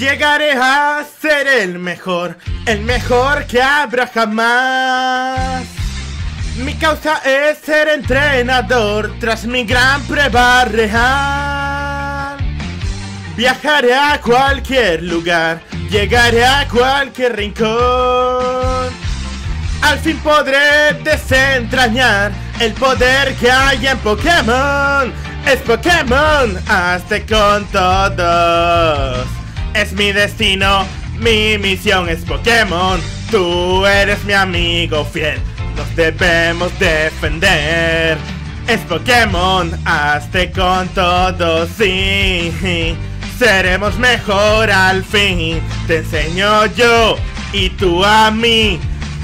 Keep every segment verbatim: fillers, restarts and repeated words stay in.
Llegaré a ser el mejor, el mejor que habrá jamás. Mi causa es ser entrenador tras mi gran prueba real. Viajaré a cualquier lugar, llegaré a cualquier rincón. Al fin podré desentrañar el poder que hay en Pokémon. Es Pokémon, hazte con todos. Es mi destino, mi misión es Pokémon. Tú eres mi amigo fiel, nos debemos defender. Es Pokémon, hazte con todos, sí. Seremos mejor al fin. Te enseño yo y tú a mí.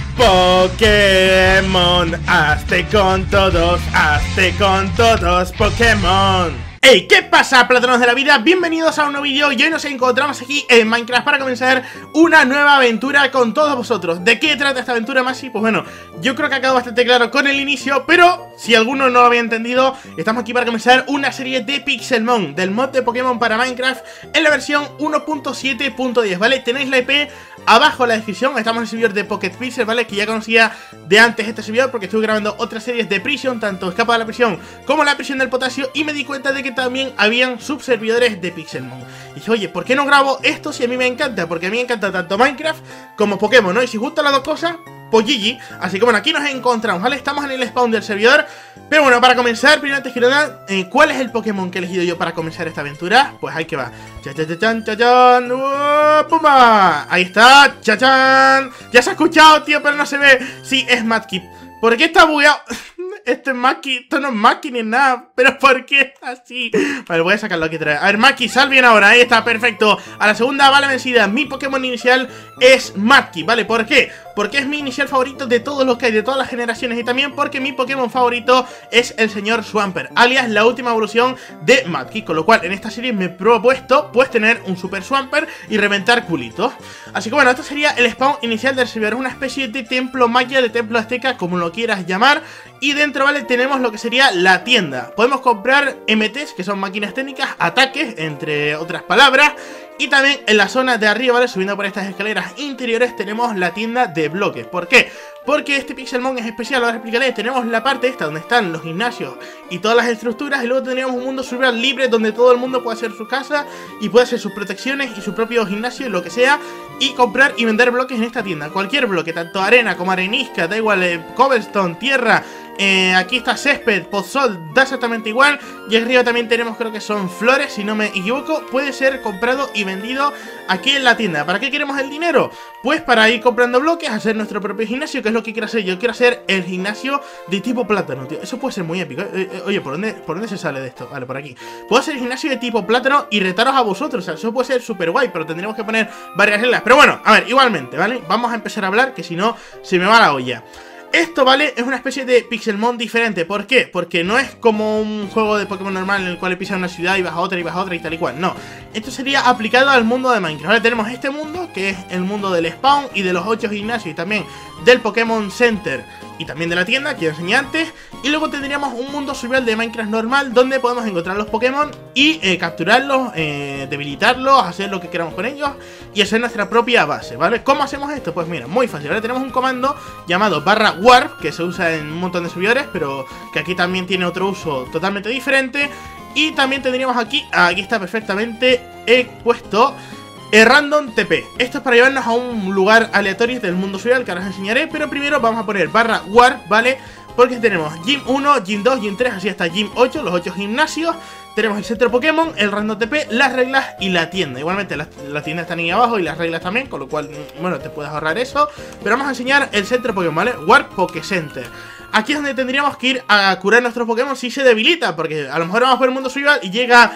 Pokémon, hazte con todos, hazte con todos, Pokémon. Hey, ¿qué pasa, plátanos de la vida? Bienvenidos a un nuevo vídeo y hoy nos encontramos aquí en Minecraft para comenzar una nueva aventura con todos vosotros. ¿De qué trata esta aventura, Masi? Pues bueno, yo creo que ha quedado bastante claro con el inicio, pero si alguno no lo había entendido, estamos aquí para comenzar una serie de Pixelmon, del mod de Pokémon para Minecraft en la versión uno punto siete punto diez, ¿vale? Tenéis la I P abajo en la descripción. Estamos en el servidor de Pocket Pixel, ¿vale? Que ya conocía de antes este servidor porque estuve grabando otras series de Prison, tanto Escapa de la Prisión como La Prisión del Potasio, y me di cuenta de que también habían subservidores de Pixelmon. Y dije, oye, ¿por qué no grabo esto si a mí me encanta? Porque a mí me encanta tanto Minecraft como Pokémon, ¿no? Y si gustan las dos cosas, pues G G. Así que bueno, aquí nos encontramos, ¿vale? Estamos en el spawn del servidor. Pero bueno, para comenzar, primero antes que nada, eh, ¿cuál es el Pokémon que he elegido yo para comenzar esta aventura? Pues ahí que va. ¡Chachachachan, chachan! ¡Uh, ¡Pumba! Ahí está, ¡chachan! Ya se ha escuchado, tío, pero no se ve. Sí, es Mudkip. ¿Por qué está bugueado? Este es Maki, esto no es Maki ni nada. ¿Pero por qué así? Vale, voy a sacarlo aquí otra vez. A ver, Maki, sal bien ahora, ahí está, perfecto. A la segunda bala vencida. Mi Pokémon inicial es Mudkip, ¿vale? ¿Por qué? Porque es mi inicial favorito de todos los que hay, de todas las generaciones. Y también porque mi Pokémon favorito es el señor Swampert, alias la última evolución de Mudkip. Con lo cual, en esta serie me he propuesto, pues, tener un Super Swampert y reventar culitos. Así que bueno, esto sería el spawn inicial del servidor. Una especie de templo maya, de templo azteca, como lo quieras llamar. Y dentro, ¿vale? Tenemos lo que sería la tienda. Podemos comprar M Ts, que son máquinas técnicas, ataques, entre otras palabras. Y también en la zona de arriba, ¿vale? Subiendo por estas escaleras interiores, tenemos la tienda de bloques. ¿Por qué? Porque este Pixelmon es especial, ahora explicaré. Tenemos la parte esta donde están los gimnasios y todas las estructuras. Y luego tendríamos un mundo survival libre donde todo el mundo puede hacer su casa y puede hacer sus protecciones y su propio gimnasio y lo que sea. Y comprar y vender bloques en esta tienda. Cualquier bloque, tanto arena como arenisca, da igual, eh, cobblestone, tierra. Eh, aquí está césped, podzol, da exactamente igual. Y arriba también tenemos, creo que son flores, si no me equivoco. Puede ser comprado y vendido aquí en la tienda. ¿Para qué queremos el dinero? Pues para ir comprando bloques, hacer nuestro propio gimnasio, que es lo que quiero hacer. Yo quiero hacer el gimnasio de tipo plátano, tío. Eso puede ser muy épico. eh, eh, Oye, ¿por dónde, ¿por dónde se sale de esto? Vale, por aquí. Puedo hacer el gimnasio de tipo plátano y retaros a vosotros. O sea, eso puede ser súper guay, pero tendremos que poner varias reglas. Pero bueno, a ver, igualmente, ¿vale? Vamos a empezar a hablar, que si no, se me va la olla. Esto, ¿vale? Es una especie de Pixelmon diferente. ¿Por qué? Porque no es como un juego de Pokémon normal en el cual pisas una ciudad y vas a otra y vas a otra y tal y cual. No. Esto sería aplicado al mundo de Minecraft, ¿vale? Tenemos este mundo, que es el mundo del spawn y de los ocho gimnasios y también del Pokémon Center y también de la tienda, que enseñé antes. Y luego tendríamos un mundo survival de Minecraft normal, donde podemos encontrar los Pokémon y eh, capturarlos, eh, debilitarlos, hacer lo que queramos con ellos y hacer nuestra propia base, ¿vale? ¿Cómo hacemos esto? Pues mira, muy fácil, ¿vale? Tenemos un comando llamado barra warp, que se usa en un montón de servidores, pero que aquí también tiene otro uso totalmente diferente. Y también tendríamos aquí, aquí está perfectamente, he puesto el random T P. Esto es para llevarnos a un lugar aleatorio del mundo survival que ahora os enseñaré. Pero primero vamos a poner barra warp, ¿vale? Porque tenemos Gym uno, Gym dos, Gym tres, así hasta Gym ocho, los ocho gimnasios. Tenemos el centro Pokémon, el random T P, las reglas y la tienda. Igualmente las, las tiendas están ahí abajo y las reglas también, con lo cual, bueno, te puedes ahorrar eso. Pero vamos a enseñar el centro Pokémon, ¿vale? Warp Poké Center. Aquí es donde tendríamos que ir a curar nuestros Pokémon si se debilita, porque a lo mejor vamos por el mundo survival y llega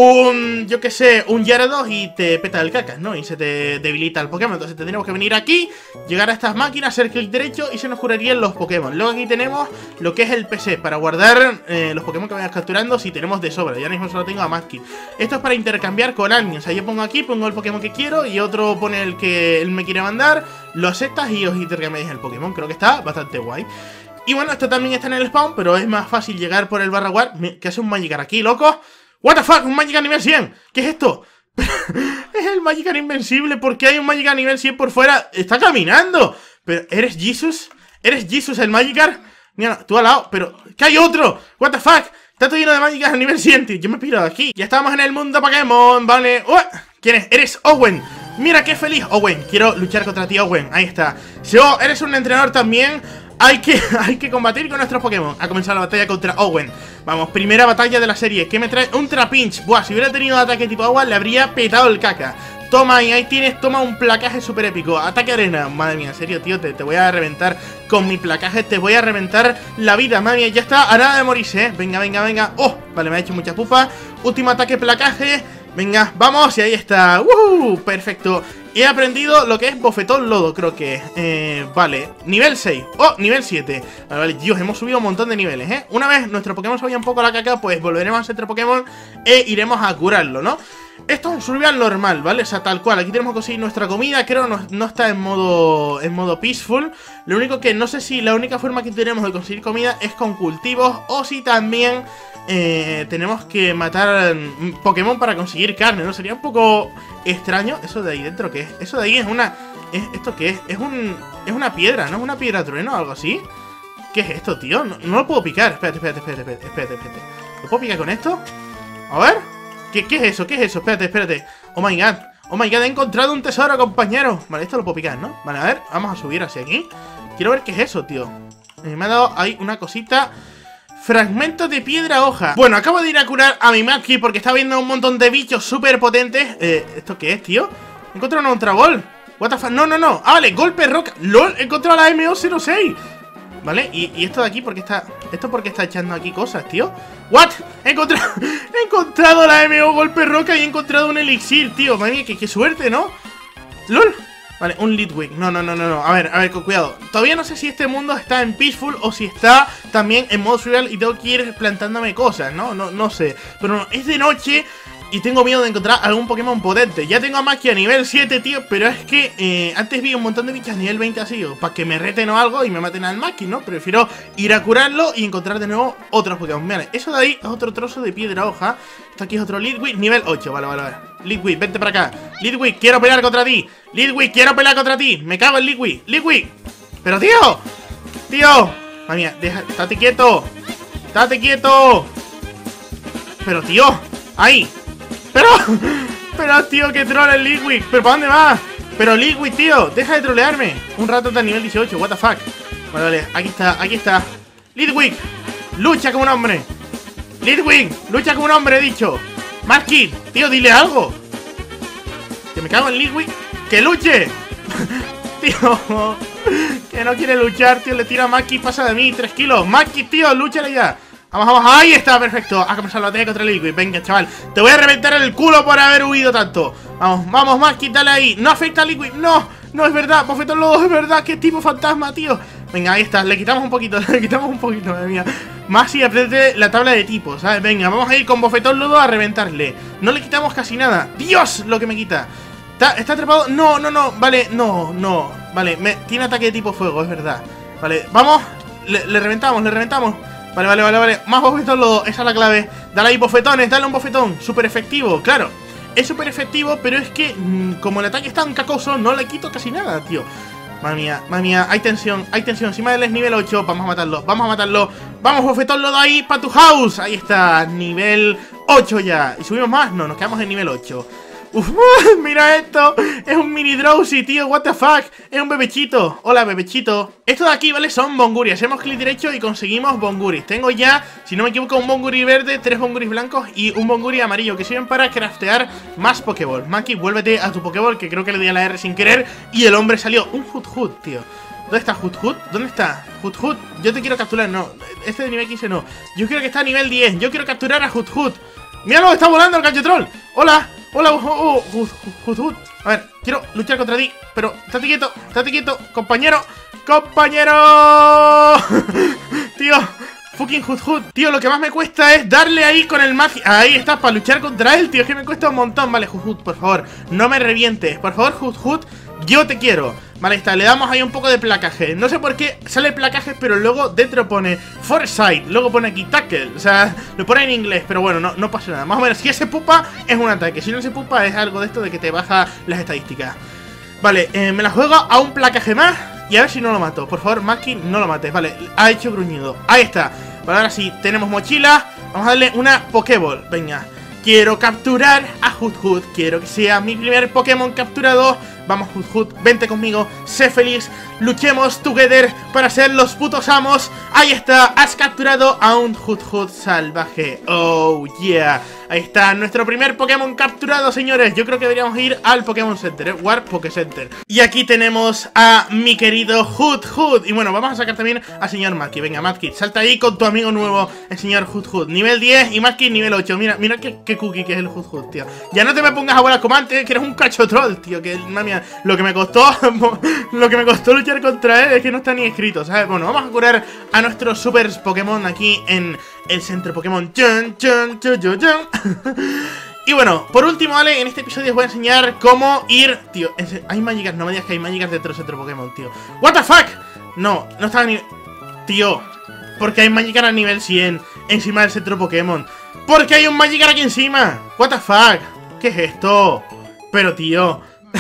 un, yo que sé, un Gyarados y te peta el cacas, ¿no? Y se te debilita el Pokémon. Entonces tendríamos que venir aquí, llegar a estas máquinas, hacer clic derecho y se nos curarían los Pokémon. Luego aquí tenemos lo que es el P C para guardar eh, los Pokémon que vayas capturando si tenemos de sobra. Ya mismo solo tengo a Mudkip. Esto es para intercambiar con alguien. O sea, yo pongo aquí, pongo el Pokémon que quiero y otro pone el que él me quiere mandar, lo aceptas y os intercambiáis el Pokémon. Creo que está bastante guay. Y bueno, esto también está en el spawn, pero es más fácil llegar por el barra warp. ¿Qué hace un Magikarp aquí, loco? What the fuck, un Magikarp nivel cien. ¿Qué es esto? Es el Magikarp invencible. ¿Por qué hay un Magikarp nivel cien por fuera? Está caminando. Pero, ¿eres Jesus? ¿Eres Jesus el Magikarp? Mira, tú al lado, pero... ¿Qué hay otro? What the fuck? Está todo lleno de Magikarp a nivel cien. Yo me piro de aquí. Ya estamos en el mundo Pokémon, vale. ¡Oh! ¿Quién es? Eres Owen. Mira qué feliz, Owen. Quiero luchar contra ti, Owen. Ahí está. Si oh, eres un entrenador también, hay que, hay que combatir con nuestros Pokémon. Ha comenzado la batalla contra Owen. Vamos, primera batalla de la serie. ¿Qué me trae? Un Trapinch. Buah, si hubiera tenido ataque tipo agua, le habría petado el caca. Toma, y ahí tienes, toma un placaje súper épico. Ataque arena, madre mía, en serio, tío, te, te voy a reventar con mi placaje. Te voy a reventar la vida, madre mía. Ya está, a nada de morirse, ¿eh? Venga, venga, venga. Oh, vale, me ha hecho mucha pupa. Último ataque, placaje. Venga, vamos, y ahí está. ¡Uh! Perfecto. He aprendido lo que es bofetón lodo, creo que eh, vale, nivel seis. Oh, nivel siete. Vale, vale, Dios, hemos subido un montón de niveles, ¿eh? Una vez nuestro Pokémon se vaya un poco a la caca, pues volveremos a ser otro Pokémon e iremos a curarlo, ¿no? Esto es un survival normal, ¿vale? O sea, tal cual, aquí tenemos que conseguir nuestra comida. Creo no, no está en modo en modo peaceful. Lo único que no sé si la única forma que tenemos de conseguir comida es con cultivos, o si también eh, tenemos que matar Pokémon para conseguir carne, ¿no? Sería un poco extraño. ¿Eso de ahí dentro qué es? Eso de ahí es una... ¿Es, ¿Esto qué es? Es un... Es una piedra, ¿no? Es una piedra trueno o algo así. ¿Qué es esto, tío? No, no lo puedo picar. Espérate, espérate, espérate, espérate, espérate, espérate. ¿Lo puedo picar con esto? A ver... ¿Qué, ¿Qué es eso? ¿Qué es eso? Espérate, espérate. Oh my god. Oh my god, he encontrado un tesoro, compañero. Vale, esto lo puedo picar, ¿no? Vale, a ver, vamos a subir hacia aquí. Quiero ver qué es eso, tío. eh, Me ha dado ahí una cosita. Fragmento de piedra hoja. Bueno, acabo de ir a curar a mi Maki porque está viendo un montón de bichos súper potentes. eh, ¿Esto qué es, tío? He encontrado una Ultra Ball. What the fuck, no, no, no. Ah, vale, golpe roca. LOL, he encontrado la M O cero seis. ¿Vale? ¿Y, y esto de aquí por qué está... ¿Esto por qué está echando aquí cosas, tío? ¿What? He encontrado... he encontrado la M O golpe roca y he encontrado un elixir, tío. Madre mía, qué, qué suerte, ¿no? ¿Lol? Vale, un Litwick. No, no, no, no, no. A ver, a ver, con cuidado. Todavía no sé si este mundo está en Peaceful o si está también en modo survival y tengo que ir plantándome cosas, ¿no? No, no sé. Pero no, es de noche... Y tengo miedo de encontrar algún Pokémon potente. Ya tengo a Maki a nivel siete, tío. Pero es que eh, antes vi un montón de bichas a nivel veinte así, para que me reten o algo y me maten al Maki, ¿no? Prefiero ir a curarlo y encontrar de nuevo otros Pokémon. Vale, eso de ahí es otro trozo de piedra hoja. Esto aquí es otro Litwick, nivel ocho. Vale, vale, vale. Litwick, vente para acá. Litwick, quiero pelear contra ti. Litwick, quiero pelear contra ti. Me cago en Litwick. Litwick. Pero, tío. Tío. Madre mía, deja, estate quieto. Estate quieto. Pero, tío. Ahí. Pero, pero, tío, que troll el Litwick. ¿Pero para dónde va? Pero Litwick, tío, deja de trolearme. Un rato hasta nivel dieciocho, what the fuck. Vale, vale, aquí está, aquí está. Litwick, lucha como un hombre. Litwick, lucha como un hombre, he dicho. Maki, tío, dile algo. Que me cago en Litwick. ¡Que luche! Tío, que no quiere luchar, tío, le tira a Maki, pasa de mí, tres kilos. Maki, tío, lúchale ya. Vamos, vamos, ahí está, perfecto. Ha comenzado la batalla contra el Litwick. Venga, chaval, te voy a reventar el culo por haber huido tanto. Vamos, vamos, más, quítale ahí. No afecta al Litwick, no, no es verdad. Bofetón lodo, es verdad, qué tipo fantasma, tío. Venga, ahí está, le quitamos un poquito, le quitamos un poquito, madre mía. Más y apriete la tabla de tipos, ¿sabes? Venga, vamos a ir con bofetón lodo a reventarle. No le quitamos casi nada. Dios, lo que me quita. ¿Está, está atrapado? No, no, no, vale, no, no. Vale, me, tiene ataque de tipo fuego, es verdad. Vale, vamos, le, le reventamos, le reventamos. Vale, vale, vale, vale. Más bofetón lodo, esa es la clave. Dale ahí bofetones, dale un bofetón. Súper efectivo, claro. Es súper efectivo, pero es que mmm, como el ataque es tan cacoso, no le quito casi nada, tío. Madre mía, madre mía, hay tensión, hay tensión. Encima de él es nivel ocho, vamos a matarlo, vamos a matarlo. Vamos, bofetón lodo ahí, para tu house. Ahí está, nivel ocho ya. ¿Y subimos más? No, nos quedamos en nivel ocho. Uf, mira esto, es un mini Drowsy, tío, what the fuck. Es un bebechito, hola bebechito. Esto de aquí, ¿vale? Son Bonguris. Hacemos clic derecho y conseguimos Bonguris. Tengo ya, si no me equivoco, un Bonguri verde, tres Bonguris blancos y un Bonguri amarillo, que sirven para craftear más Pokéball. Maki, vuélvete a tu Pokéball, que creo que le di a la R sin querer. Y el hombre salió, un Hoothoot, tío. ¿Dónde está Hoothoot? ¿Dónde está? Hoothoot, yo te quiero capturar, no, este de nivel quince no. Yo quiero que está a nivel diez, yo quiero capturar a Hoothoot. ¡Míralo, está volando el Calletrol! ¡Hola! Hola, oh, oh, Hoothoot. A ver, quiero luchar contra ti, pero estate quieto, estate quieto, compañero. ¡Compañero! Tío, fucking Hoothoot. Tío, lo que más me cuesta es darle ahí con el Magi. Ahí está, para luchar contra él, tío. Es que me cuesta un montón. Vale, Hoothoot, por favor, no me revientes. Por favor, Hoothoot, yo te quiero. Vale, está, le damos ahí un poco de placaje. No sé por qué sale placaje, pero luego dentro pone Foresight, luego pone aquí Tackle. O sea, lo pone en inglés, pero bueno, no, no pasa nada. Más o menos, si ese pupa es un ataque, si no se pupa es algo de esto de que te baja las estadísticas. Vale, eh, me la juego a un placaje más y a ver si no lo mato. Por favor, Maki, no lo mates. Vale, ha hecho gruñido. Ahí está. Vale, ahora sí, tenemos mochila. Vamos a darle una Pokéball, venga. Quiero capturar a Hut-Hut. Quiero que sea mi primer Pokémon capturado. Vamos, Hut-Hut, vente conmigo, sé feliz. Luchemos together para ser los putos amos. Ahí está, has capturado a un Hut-Hut salvaje. Oh yeah. Ahí está, nuestro primer Pokémon capturado, señores. Yo creo que deberíamos ir al Pokémon Center, ¿eh? War Poké Center. Y aquí tenemos a mi querido Hut-Hut. Y bueno, vamos a sacar también al señor Maki. Venga, Maki, salta ahí con tu amigo nuevo, el señor Hut-Hut. Nivel diez y Maki nivel ocho. Mira, mira qué, qué cookie que es el Hut-Hut, tío. Ya no te me pongas a volar como antes, que eres un cacho troll, tío. Que, mami, lo que me costó, lo que me costó luchar contra él es que no está ni escrito, ¿sabes? Bueno, vamos a curar a nuestros super Pokémon aquí en el centro Pokémon. Chun, chun, chun, chun, chun. Y bueno, por último, ¿vale? En este episodio os voy a enseñar cómo ir... Tío, hay Magikarp, no me digas que hay Magikarp dentro del centro Pokémon, tío. ¿What the fuck? No, no estaba ni... Tío, porque hay Magikarp a nivel cien encima del centro Pokémon. ¿Por qué hay un Magikarp aquí encima? ¿What the fuck? ¿Qué es esto? Pero, tío...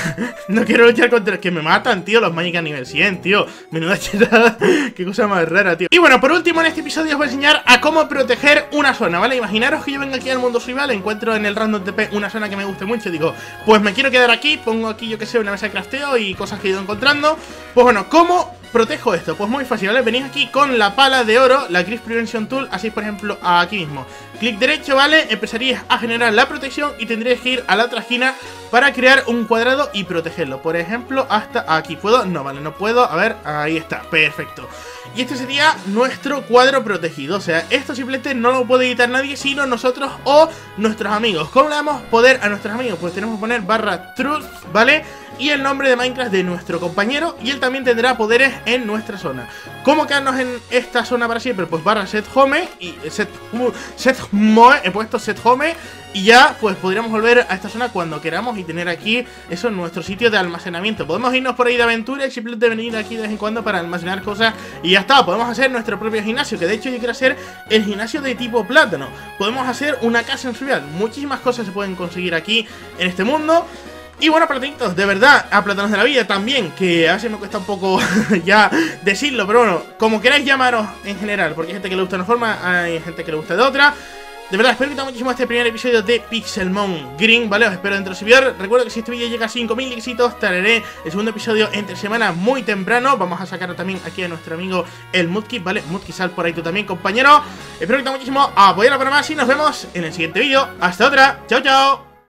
No quiero luchar contra... Que me matan, tío, los Magikarp a nivel cien, tío. Menuda chetada. Qué cosa más rara, tío. Y bueno, por último, en este episodio os voy a enseñar a cómo proteger una zona, ¿vale? Imaginaros que yo vengo aquí al mundo survival, encuentro en el random T P una zona que me guste mucho. Digo, pues me quiero quedar aquí. Pongo aquí, yo que sé, una mesa de crafteo y cosas que he ido encontrando. Pues bueno, ¿cómo protejo esto? Pues muy fácil, ¿vale? Venís aquí con la pala de oro, la Grief Prevention Tool. Así, por ejemplo, aquí mismo. Clic derecho, ¿vale? Empezaríais a generar la protección y tendríais que ir a la otra esquina para crear un cuadrado y protegerlo. Por ejemplo, hasta aquí. ¿Puedo? No, vale, no puedo. A ver, ahí está, perfecto. Y este sería nuestro cuadro protegido. O sea, esto simplemente no lo puede editar nadie, sino nosotros o nuestros amigos. ¿Cómo le damos poder a nuestros amigos? Pues tenemos que poner barra truth, ¿vale? Y el nombre de Minecraft de nuestro compañero. Y él también tendrá poderes en nuestra zona. ¿Cómo quedarnos en esta zona para siempre? Pues barra set home y set, set home, he puesto set home. Y ya, pues podríamos volver a esta zona cuando queramos y tener aquí, eso, nuestro sitio de almacenamiento. Podemos irnos por ahí de aventura y simplemente venir aquí de vez en cuando para almacenar cosas. Y ya está, podemos hacer nuestro propio gimnasio, que de hecho yo quiero hacer el gimnasio de tipo plátano. Podemos hacer una casa en survival. Muchísimas cosas se pueden conseguir aquí en este mundo. Y bueno, platanitos, de verdad, a plátanos de la vida también, que a veces me cuesta un poco ya decirlo, pero bueno, como queráis llamaros en general, porque hay gente que le gusta de una forma, hay gente que le gusta de otra. De verdad, espero que te haya muchísimo este primer episodio de Pixelmon Green, ¿vale? Os espero dentro del servidor. Recuerdo que si este vídeo llega a cinco mil éxitos, traeré el segundo episodio entre semana muy temprano. Vamos a sacar también aquí a nuestro amigo el Mudkip, ¿vale? Mudkip, sal por ahí tú también, compañero. Espero que te haya muchísimo, apoyarlo para más y nos vemos en el siguiente vídeo. Hasta otra, chao, chao.